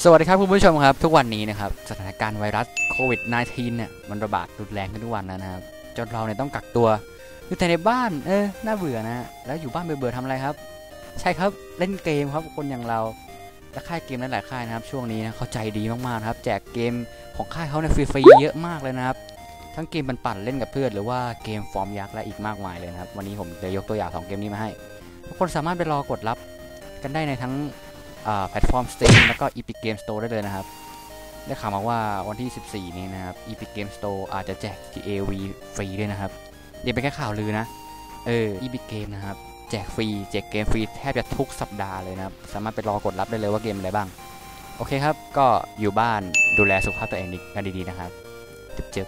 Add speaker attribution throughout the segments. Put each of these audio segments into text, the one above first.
Speaker 1: สวัสดีครับคุณผู้ชมครับทุกวันนี้นะครับสถานการณ์ไวรัสโควิด -19 เนี่ยมันระบาดรุนแรงขึ้นทุกวันแล้วนะครับจนเราเนี่ยต้องกักตัวอยู่แต่ในบ้านน่าเบื่อนะแล้วอยู่บ้านเบื่อๆทำอะไรครับใช่ครับเล่นเกมครับคนอย่างเราและค่ายเกมหลายๆค่ายนะครับช่วงนี้นะเขาใจดีมากๆครับแจกเกมของค่ายเขาเนี่ยฟรีๆเยอะมากเลยนะครับทั้งเกมปั่นๆเล่นกับเพื่อนหรือว่าเกมฟอร์มยักษ์และอีกมากมายเลยนะครับวันนี้ผมจะยกตัวอย่าง2เกมนี้มาให้ทุกคนสามารถไปรอกดรับกันได้ในทั้งแพลตฟอร์ม Steam แล้วก็ Epic Game Store ได้เลยนะครับได้ข่าวมาว่าวันที่ 14 นี้นะครับ Epic Game Store อาจจะแจก GTA V ฟรีด้วยนะครับอย่าเป็นแค่ข่าวลือนะEpic Game นะครับแจกฟรีแจกเกมฟรีแทบจะทุกสัปดาห์เลยนะครับสามารถไปรอกดรับได้เลยว่าเกมอะไรบ้างโอเคครับก็อยู่บ้านดูแลสุขภาพตัวเองกันดีๆนะครับจึ๊บ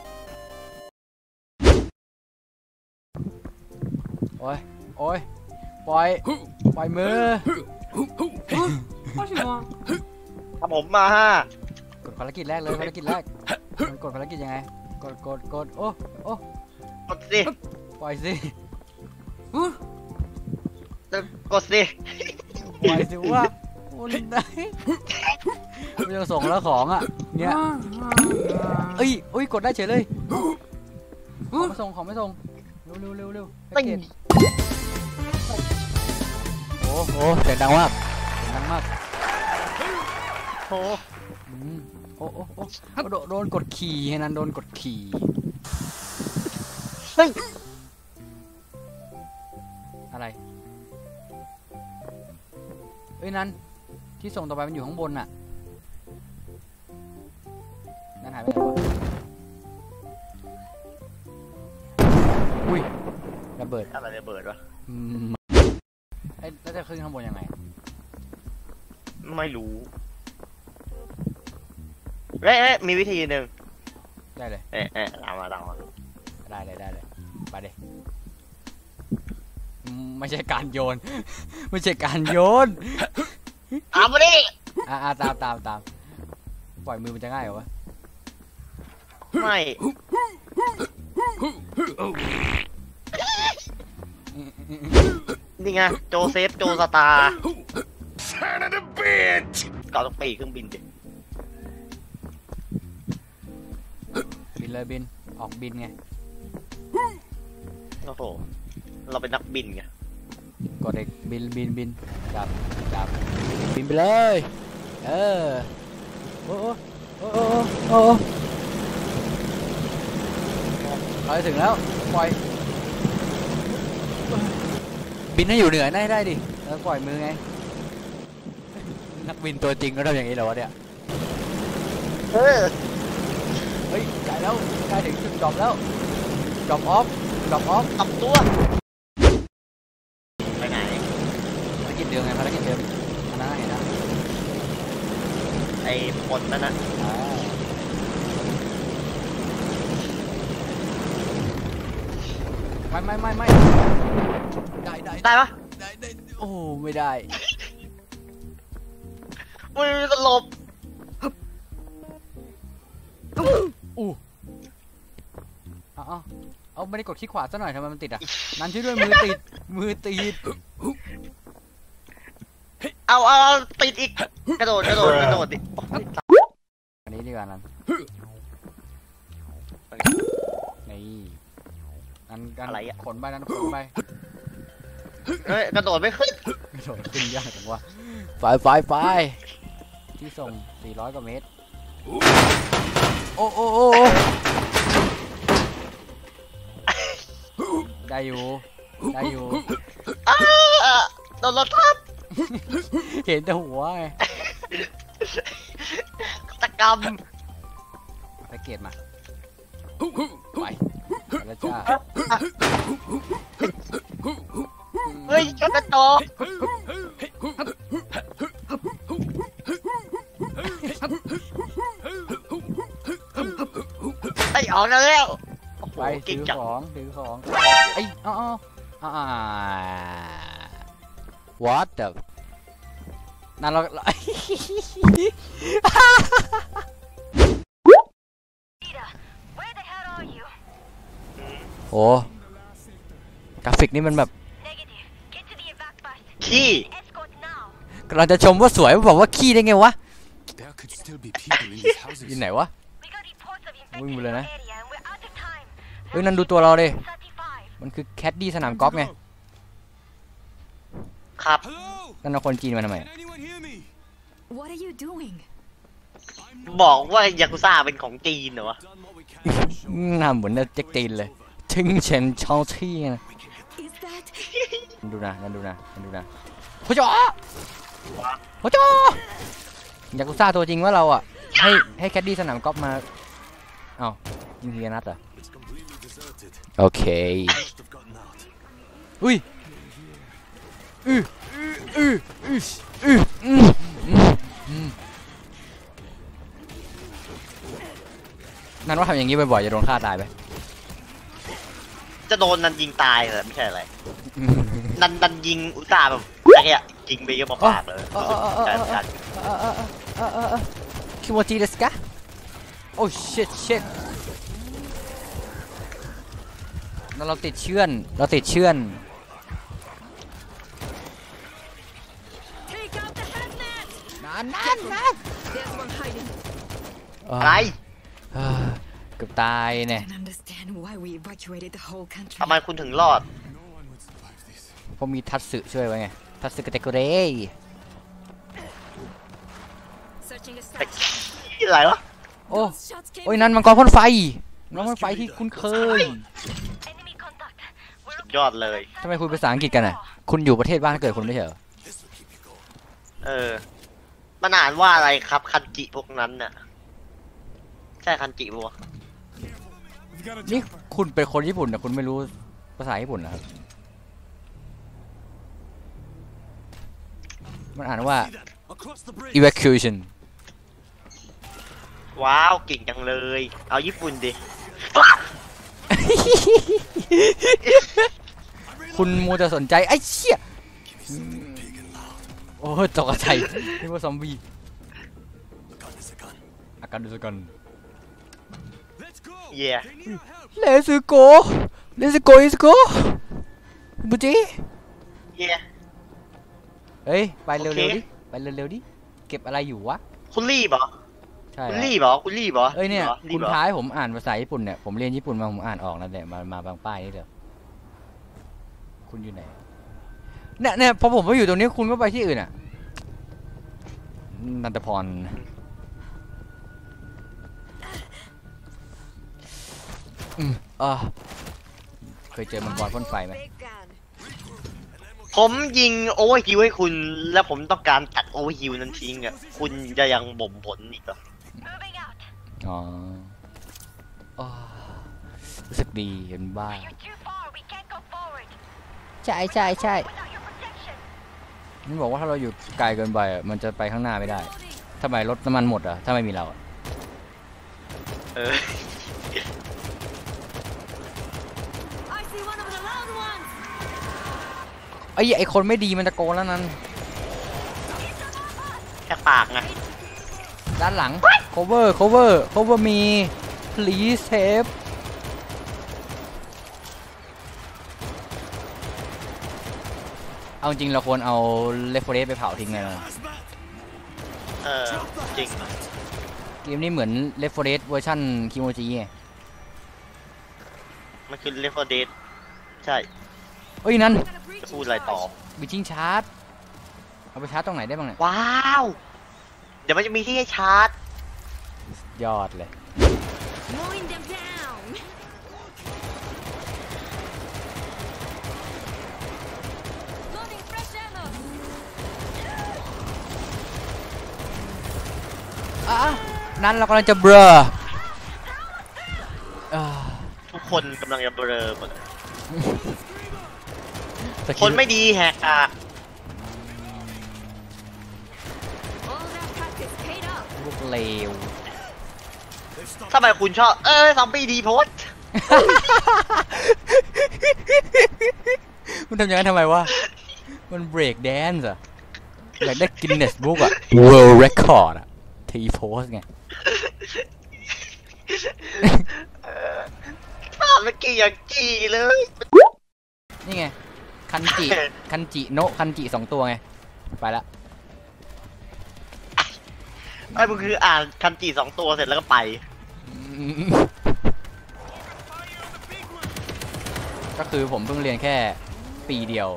Speaker 1: โอ้ยปล่อยมือ
Speaker 2: ครับผมมาก
Speaker 1: ดภารกิจแรกเลยภารกิจแรกมันกดภารกิจยังไงกดโอ้
Speaker 2: กดสิ
Speaker 1: ปล่อยสิ
Speaker 2: กดสิ
Speaker 1: ปล่อยสิว่าคุณได้ไม่ต้องส่งแล้วของอ่ะเนี่ยเอ้ยกดได้เฉยเลยของไม่ส่งเร็วแพ็กเกจโอ้โหเสียงดังมากโอ้โดนกดขี่นั้นโดนกดขี่อะไรนั้นที่ส่งต่อไปมันอยู่ข้างบนน่ะนั่นหายไปไหนวะอุ้ยระเบิด
Speaker 2: อะไรระเบิดวะ
Speaker 1: แล้วจะขึ้นข้างบนยังไง
Speaker 2: ไม่รู้มีวิธีหนึ่ง
Speaker 1: ได้เลย
Speaker 2: ตามมา
Speaker 1: ได้เลยไปเลยไม่ใช่การโยน
Speaker 2: ตามมาดิ
Speaker 1: ตามปล่อยมือมันจะง่ายเหรอวะ
Speaker 2: ไม่นี่ไงโจเซฟโจสตาร์ก่อนต้องปีเครื่องบินดิ
Speaker 1: บินเลยบินออกบินไง
Speaker 2: โอ้โหเราเป็นนักบินไง
Speaker 1: กดเด็กบินจับบินไปเลยโอ้ไปถึงแล้วปล่อยบินให้อยู่เหนือได้ดิแล้วปล่อยมือไงนักบินตัวจริงก็ทำอย่างนี้เหรอวะเนี่ยเฮ้ยใกล้ถึงจุดจบแล้วจบออฟ
Speaker 2: ตับตัวไปไหน
Speaker 1: ภารกิจเดิมไงภารกิจเดิมอันนั้นเห็นนะ
Speaker 2: ไอ้คนนั่นนะ
Speaker 1: ไม่
Speaker 2: ได้ปะ
Speaker 1: ได้โอ้ไม่ได้
Speaker 2: มือสลบ
Speaker 1: เอาไม่ได้กดคลิกขวาซะหน่อยทำไมมันติดอ่ะนั้นช่วยด้วยมือติด
Speaker 2: เอาติดอีกกระโดดดิ
Speaker 1: อันนี้ดีกว่านั้นนี่อะไรขนไปนั้นขนไป
Speaker 2: กระโดดไม่ขึ้น
Speaker 1: ยากจังวะไฟที่ส่ง400 กว่าเมตรโอ้ได้อยู่
Speaker 2: โดนรถทับ
Speaker 1: เห็นแต่หัวไง
Speaker 2: ตะกรรม
Speaker 1: ไปเกตมาไปแล้วจ้า
Speaker 2: เฮ้ยชนกระจกไอ้ออกแล้ว
Speaker 1: ไปถือของไอ้what the นั่นเราโอ้กราฟิกนี่มันแบบ
Speaker 2: ขี้
Speaker 1: กำลังจะชมว่าสวยบอกว่าขี้ได้ไงวะ
Speaker 3: There could still be people in these houses.
Speaker 1: อยู่ไหนวะวิ่งไปเลยนะเฮ้ยนั่นดูตัวเราดิมันคือแคดดี้สนามกอล์ฟไง
Speaker 2: ครับ
Speaker 3: Hello?
Speaker 1: นั่นเอาคนจีนมาทำไม
Speaker 3: Can anyone hear me?
Speaker 4: What are you doing?
Speaker 2: บอกว่ายากุซ่าเป็นของจีนเหรอวะ
Speaker 3: Done what we can to show
Speaker 1: หน้าเหมือนเจ๊กจีนเลยทิ้งเชนชอลที่นะ
Speaker 4: Is that
Speaker 1: ดูนะนั่นดูนะโคจอโคจอยากุซ่าตัวจริงว่าเราอ่ะให้แคดดี้สนามกอล์ฟมาเอ้ายิงทีนัดเหรอ
Speaker 3: it's completely deserted.
Speaker 1: โอเค
Speaker 3: Must have gotten out.
Speaker 1: อุ้ยนั่นว่าทำอย่างนี้บ่อยๆจะโดนฆ่าตายไหม
Speaker 2: จะโดนนันยิงตายเหรอไม่ใช่อะไรนันยิงอุตส่าห์แบบอะไรอะยิงไปเยอะมาปากเลยการ
Speaker 1: คิโมจิเดสกะโอ้ shit นั่นเราติดเชื่อน
Speaker 4: take out the hazmat?
Speaker 1: นั่น
Speaker 4: There's one hiding.
Speaker 2: อะไร
Speaker 1: เกือบตายเนี่ย
Speaker 4: Don't understand why we evacuated the whole country.
Speaker 2: ทำไมคุณถึงรอด
Speaker 3: No one would survive this.
Speaker 1: เพราะมีทัตสึช่วยไว้ไง ทัตสึกาเตโกเร
Speaker 4: Searching a
Speaker 2: แต่
Speaker 4: site.
Speaker 2: อะไรวะ
Speaker 1: โอ้
Speaker 4: Those shots came
Speaker 1: โอ้ยนั่นมังกรพ่นไฟที่คุ้นเคย
Speaker 4: enemy contact.
Speaker 2: สุดยอดเลย
Speaker 1: ทำไมคุยภาษาอังกฤษกันอ่ะ คุณอยู่ประเทศบ้านเกิดคุณไม่ใช่เหรอ
Speaker 2: เออมันอ่านว่าอะไรครับคันจิพวกนั้นน่ะใช่คันจิปะวะ
Speaker 3: We've got a
Speaker 1: นี่
Speaker 3: jumper.
Speaker 1: คุณเป็นคนญี่ปุ่นแต่คุณไม่รู้ภาษาญี่ปุ่นนะครับ มันอ่านว่า
Speaker 3: See that? Across the bridge.
Speaker 1: evacuation
Speaker 2: ว้าวเก่งจังเลย เอาญี่ปุ่นดิ
Speaker 1: คุณมัวแต่สนใจไอ้เชี่ยโอ้ยตกใจนี่ว่าซอมบี้
Speaker 3: A gun is a gun.
Speaker 1: อาการดูสักกัน
Speaker 3: Let's go.
Speaker 2: Yeah.
Speaker 3: They need our help.
Speaker 1: Let's go บุจิ
Speaker 2: เย่
Speaker 1: เฮ้ยไปเร็ว
Speaker 2: โอเค
Speaker 1: ๆดิไปเร็วๆดิเก็บอะไรอยู่วะ
Speaker 2: คุณรีบเหรอ
Speaker 1: ใช่
Speaker 2: คุณ
Speaker 1: แล้ว
Speaker 2: รีบเหรอคุณรีบเหรอ
Speaker 1: เอ้ยเนี่ย
Speaker 2: รี
Speaker 1: คุ
Speaker 2: บ
Speaker 1: ณ
Speaker 2: เหรอ
Speaker 1: ท้ายผมอ่านภาษาญี่ปุ่นเนี่ยผมเรียนญี่ปุ่นมาผมอ่านออกแล้วเนี่ยมาบางป้ายนี่เดียวคุณอยู่ไหนเนี่ยพอผมมาอยู่ตรงนี้คุณก็ไปที่อื่นอ่ะนันทพรเคยเจอมังกรพ่นไฟไหม
Speaker 4: Big gun.
Speaker 2: ผมยิงโอเวอร์ฮิวให้คุณ แล้วผมต้องการตัดโอเวอร์ฮิวนั้นทิ้งอ่ะคุณจะยังบ่มผลอีกเหรอ
Speaker 4: Moving out.
Speaker 1: อ๋อรู้สึกดีเห็นบ้า
Speaker 4: You're too far. We can't go forward
Speaker 1: ใช่
Speaker 4: without your protection.
Speaker 1: มันบอกว่าถ้าเราอยู่ไกลเกินไปอ่ะมันจะไปข้างหน้าไม่ได้
Speaker 4: Loading.
Speaker 1: ทำไมรถน้ำมันหมดอ่ะถ้าไม่มีเราอ่ะ
Speaker 2: เออ
Speaker 4: I see one of the loud ones.
Speaker 1: ไอ้คนไม่ดีมันตะโกนแล้วนั้น
Speaker 2: แค่ปากไง
Speaker 1: ด้านหลัง cover me please save เอาจริงเราควรเอาเลฟเฟอเรสไปเผาทิ้งเลยนะ
Speaker 3: Hazmat.
Speaker 2: เออจริง
Speaker 1: เกมนี้เหมือนเลฟเฟอเรสเวอร์ชันคิโมจิไง
Speaker 2: มันคือเลฟเดทใช่
Speaker 1: เอ้ยนั่น
Speaker 4: Gonna breach
Speaker 2: จะพูดอะไรต่อ
Speaker 1: บิชิงชาร์จเอาไปชาร์จตรงไหนได้บ้างเนี่ย
Speaker 2: ว้าว เดี๋ยวมันจะมีที่ให้ชาร์จ
Speaker 1: ยอดเลย
Speaker 4: mowing them down. Loading fresh ammo.
Speaker 1: นั้นเรากำลังจะเบลอ
Speaker 2: ทุกคนกำลังจะเบลอหมด
Speaker 1: แต่
Speaker 2: คนไม่ดีแหกปาก
Speaker 4: All that practice paid off.
Speaker 1: พวกเลว
Speaker 3: They've stopped.
Speaker 2: ทำไมคุณชอบ ซอมบี้ดีโพส
Speaker 1: มันทำอย่างนั้นทำไมวะ มันเบรกแดนซ์อะอยากได้กินเนสบุ๊กอะ World Record อะทีโพสไง
Speaker 2: ภาพเมื่อกี้อย่างกี้เลย
Speaker 1: นี่ไง คันจิโนะคันจิ2 ตัวไง ไปละ
Speaker 2: ไอ้มึงคืออ่านคันจิ2 ตัวเสร็จแล้วก็ไป
Speaker 1: ก็คือผมเพิ่งเรียนแค่ปีเดียว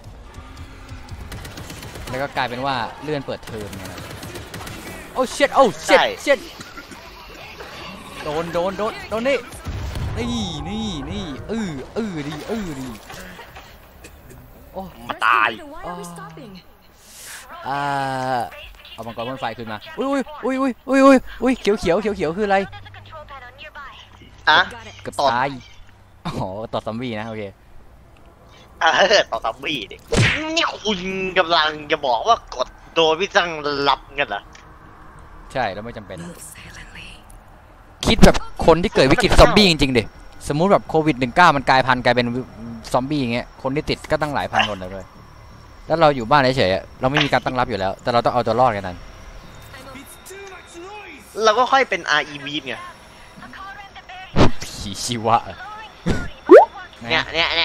Speaker 1: แล้วก็กลายเป็นว่าเลื่อนเปิดเทอมไงนะโอ้เช็ดโอ้เช็ด
Speaker 2: ใช่
Speaker 1: เช็ดโดนนี่นี่ดีโอ้
Speaker 2: มาตาย
Speaker 4: Why are we stopping?
Speaker 1: เอามังกรบนไฟขึ้นมาอุ้ยเขียวคืออะไร
Speaker 2: อะ
Speaker 4: Got it.
Speaker 1: เกือบ
Speaker 2: ตอด
Speaker 1: ตายอ๋อต่อซอมบี้นะโอเค
Speaker 2: ต่อซัมบี้ดินี่คุณกำลังจะบอกว่ากดโดยพี่จังรับกันเหรอ
Speaker 1: ใช่แล้วไม่จำเป็น คิดแบบคนที่เกิดวิกฤตซอมบี้จริงๆดิสมมุติแบบโควิด-19มันกลายพันธุ์กลายเป็นซอมบี้อย่างเงี้ยคนที่ติดก็ตั้งหลายพันคนเลยแล้วเราอยู่บ้านเฉยๆเราไม่มีการตั้งรับอยู่แล้วแต่เราต้องเอาตัวรอดกันนั้น
Speaker 3: It's too much noise.
Speaker 2: เราก็ค่อยเป็น REV ไง
Speaker 1: ผีชีวะ
Speaker 2: เนี่ย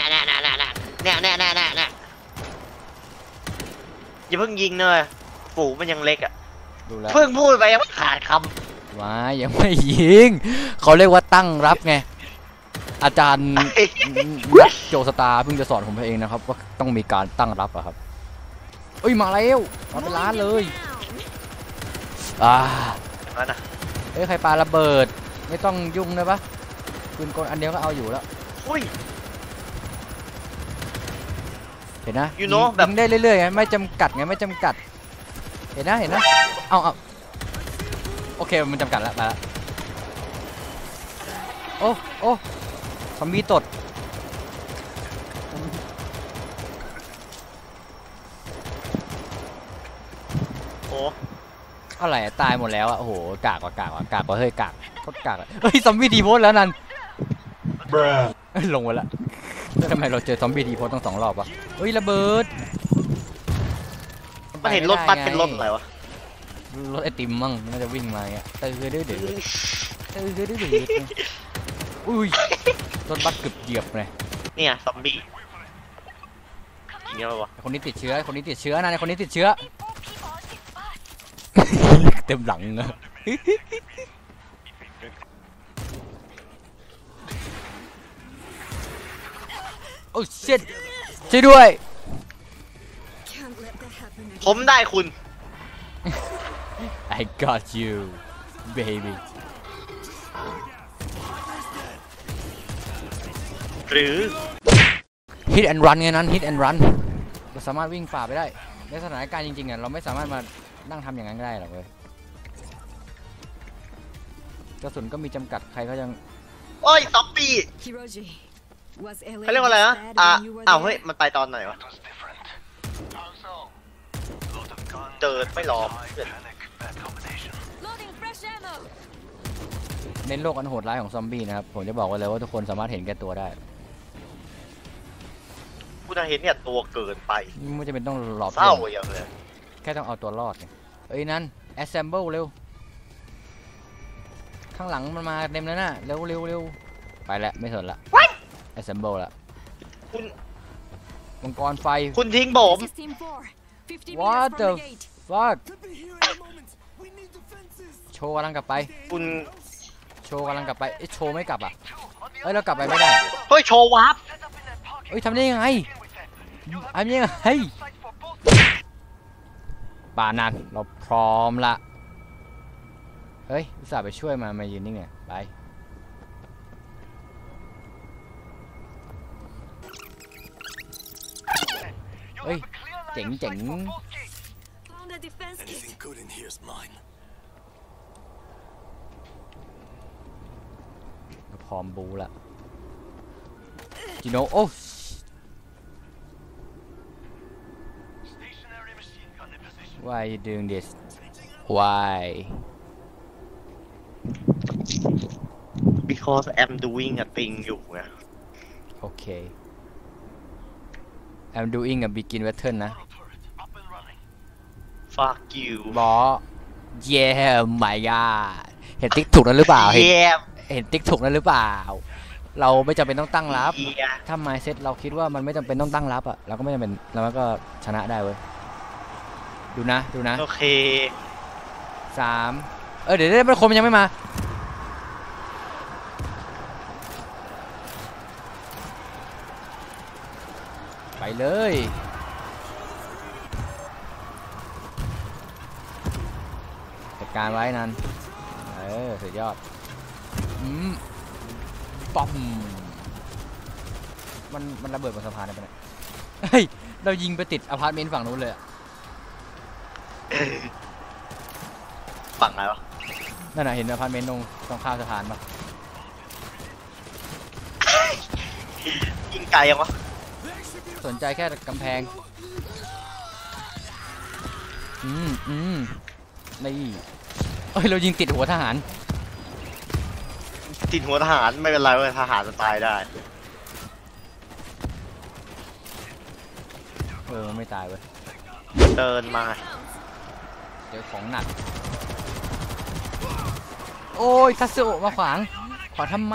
Speaker 2: อย่าเพิ่งยิงเลยฝูงมันยังเล็กอ่ะ
Speaker 1: ดูแล้ว
Speaker 2: เพิ่งพูดไปยังไม่ขาดค
Speaker 1: ว้ายังไม่ยิงเขาเรียกว่าตั้งรับไงอาจารย์นักโจสตาร์เพิ่งจะสอนผมเองนะครับว่าต้องมีการตั้งรับอะครับเอ้ยมาแล้วมาเป็นล้านเลย
Speaker 2: ำนั่นนะ
Speaker 1: เอ้ยใครปาระเบิดไม่ต้องยุ่งเลยปะปืนกลอันเดียวก็เอาอยู่แล้ว
Speaker 2: อุ้ย
Speaker 1: เห็นนะ
Speaker 2: You know แบบ
Speaker 1: ยิงได้เรื่อยๆไงไม่จำกัดไงไม่จำกัดเห็นนะเอาโอเคมันจำกัดแล้วมาแล้วโอ้ซอมบี้ตด
Speaker 2: โอ้
Speaker 1: อะไรอะตายหมดแล้วอะโอ้โหกากว่ะเฮ้ยกากโคตรกากอะเฮ้ยซอมบี้ดีโพสแล้วนั่นลงไปละแล้วทำไมเราเจอซอมบี้ดีโพสต้อง2 รอบวะเฮ้ยระเบิด
Speaker 2: มันเห็นรถบัสเป็นรถอะไรวะ
Speaker 1: รถไอติมมั่งน่าจะวิ่งมาอย่างเงี้ยดื้ออุ้ยรถบัสเกือบเหยียบเลย
Speaker 2: เนี่ยซอมบี้อย่างเงี้ยปะ
Speaker 1: คนนี้ติดเชื้อนะคนนี้ติดเชื้อ เต็มหลังนะโอ้ชิตช่วยด้วย
Speaker 4: Can't let that happen again.
Speaker 2: ผมได้คุณ
Speaker 1: I got you baby
Speaker 2: หรือ
Speaker 1: hit and run ไงนั้น hit and run เราสามารถวิ่งฝ่าไปได้ในสถานการณ์จริงๆอ่ะเราไม่สามารถมานั่งทำอย่างนั้นก็ได้หรอกเว้ยกระสุนก็มีจำกัดใครก็ยัง
Speaker 2: โอ้ยซอมบี้
Speaker 4: Hiroji, was LA
Speaker 2: เขาเรียกว่าอะไรนะ
Speaker 4: bad
Speaker 2: อ้า
Speaker 4: when you were
Speaker 2: ว
Speaker 4: there?
Speaker 2: เฮ้ยมันไปตอนไหนวะ เดินไม่ล้อมเพื่อน
Speaker 4: Loading fresh ammo.
Speaker 1: เน้นโลกอันโหดร้ายของซอมบี้นะครับผมจะบอกไว้เลยว่าทุกคนสามารถเห็นแก่ตัวได้
Speaker 2: กูจะเห็นเนี่ยตัวเกินไป
Speaker 1: ไม่จำเป็นต้องหลอบ
Speaker 2: เศร้าอย่างเลย
Speaker 1: แค่ต้องเอาตัวรอดไงเอ้ยนั่น assemble เร็วข้างหลังมันมาเต็มแล้วนะเร็วไปแล้วไม่สนละ assemble ละ
Speaker 2: คุณ
Speaker 1: มังกรไฟ
Speaker 2: คุณทิ้งผม
Speaker 4: This is team 4. 50
Speaker 1: What
Speaker 4: meters
Speaker 1: the
Speaker 4: from the gate.
Speaker 1: fuck
Speaker 3: Could be here in a moment. We need defenses.
Speaker 1: โชว์กำลังกลับไป
Speaker 2: คุณ
Speaker 1: โชว์กำลังกลับไปเอ้ยโชว์ไม่กลับอ่ะเอ้ยเรากลับไปไม่ได้
Speaker 2: เฮ้ยโชว์วาร์ป
Speaker 1: เอ้ยทำได้ยังไงทำยังไงป่านันเราพร้อมละเฮ้ยอุตส่าห์ไปช่วยมายืนนิ่งไงไปเฮ้ยเจ๋ง
Speaker 4: Found a defense kit.
Speaker 3: Anything good in here's mine.
Speaker 1: พร้อมบูละจิโนโอ้ Why are you doing this Why
Speaker 2: because I'm doing a thing อยู่ไง
Speaker 1: Okay I'm doing a begin pattern นะ
Speaker 2: fuck you
Speaker 1: บอ Yeah my god เห็นติ๊กถูกนั้นหรือเปล่า
Speaker 2: yeah
Speaker 1: เห็นติ๊กถูกนั้นหรือเปล่า เราไม่จำเป็นต้องตั้งรับ
Speaker 2: yeah
Speaker 1: ถ้า mindset เราคิดว่ามันไม่จำเป็นต้องตั้งรับอ่ะเราก็ไม่จำเป็นแล้วมันก็ชนะได้เว้ยดูนะ
Speaker 2: โอเค
Speaker 1: 3เดี๋ยวมันคนมันยังไม่มาไปเลยจัดการไว้นั่นสุดยอดป๊อมมันระเบิดบนสะพานได้ปะเนี่ยเฮ้ยเรายิงไปติดอพาร์ตเมนต์ฝั่งนู้นเลย
Speaker 2: ฝั่งไหนวะ
Speaker 1: นั่นน่ะเห็นอพาร์ตเมนต์ตรงข้ามสะพานปะ
Speaker 2: ยิงไกลยังวะ
Speaker 1: สนใจแค่กำแพงนี่เรายิงติดหัวทหาร
Speaker 2: ติดหัวทหารไม่เป็นไรเว้ยทหารจะตายได้
Speaker 1: มันไม่ตายเว้ย
Speaker 2: เดินมา
Speaker 1: เจอของหนักโอ้ยทัสโซมาขวางทำไม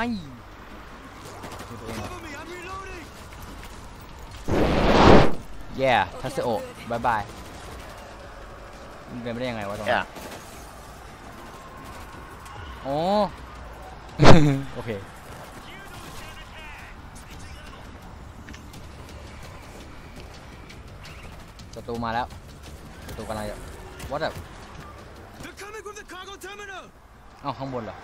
Speaker 1: แย่ทัสโอบายบายมันเป็นไม่ได้ยังไงวะตรงนี้โอเคประตูมาแล้วประตูกำลังจะวัดแบบข้างบนเหรอ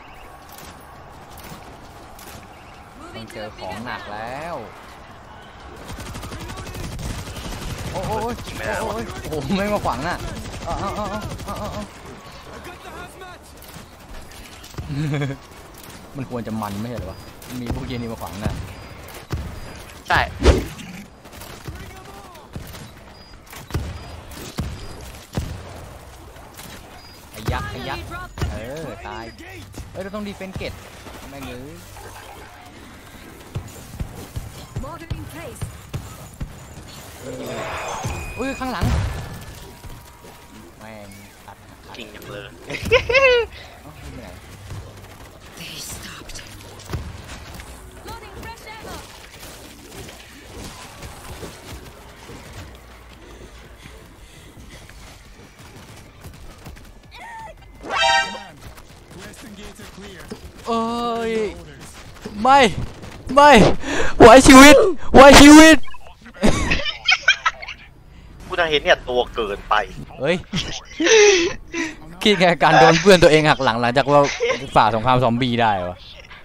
Speaker 1: ต้องเจอของหนักแล้วโอ้ยไม่มาขวางน่ะมันควรจะมันไม่ใช่หรอวะมีพวกเย็นนี่มาขวางน่ะ
Speaker 2: ใช่
Speaker 1: ไอ้ยักษ์ตายเราต้องดีเฟนเกตแม่งเลยข้างหลังแม่งตัด
Speaker 2: กิ่งอย่างเลย
Speaker 1: ไม่ไหนไม่ไว้ชีวิต
Speaker 2: กูจะเห็นเนี่ยตัวเกินไป
Speaker 1: เฮ้ยคิดแค่การโดนเพื่อนตัวเองหักหลังจากว่าฝ่าสงครามซอมบี้ได้วะ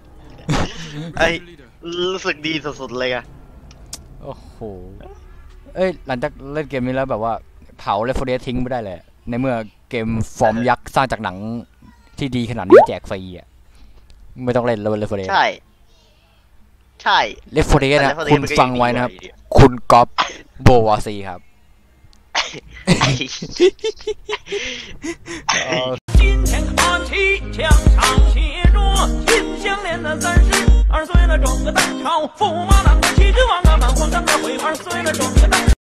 Speaker 2: รู้สึกดีสุดๆเลยอะ
Speaker 1: โอ้โหหลังจากเล่นเกมนี้แล้วแบบว่าเผาเลฟโฟเดสทิ้งไม่ได้เลยในเมื่อเกมฟอร์มยักษ์สร้างจากหนังที่ดีขนาดนี้แจกฟรีอ่ะไม่ต้องเล่นเลฟโฟเดส
Speaker 2: ใช่
Speaker 1: เลฟโฟเดสนะคุณฟังไว้นะครับคุณก๊อฟโบวาซีครับ
Speaker 5: 金钱看齐，墙上写着“心相连”的3时，2岁了装个蛋炒，驸马郎的旗帜，王个满皇上的徽牌，岁了装个蛋。